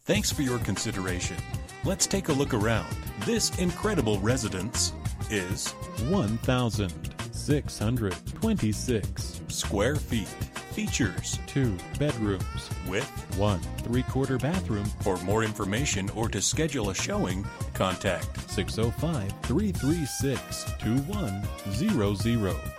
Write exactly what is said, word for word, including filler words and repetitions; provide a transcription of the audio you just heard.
Thanks for your consideration. Let's take a look around. This incredible residence is one thousand six hundred twenty-six square feet. Features two bedrooms with one three-quarter bathroom. For more information or to schedule a showing, contact six oh five, three three six, two one zero zero.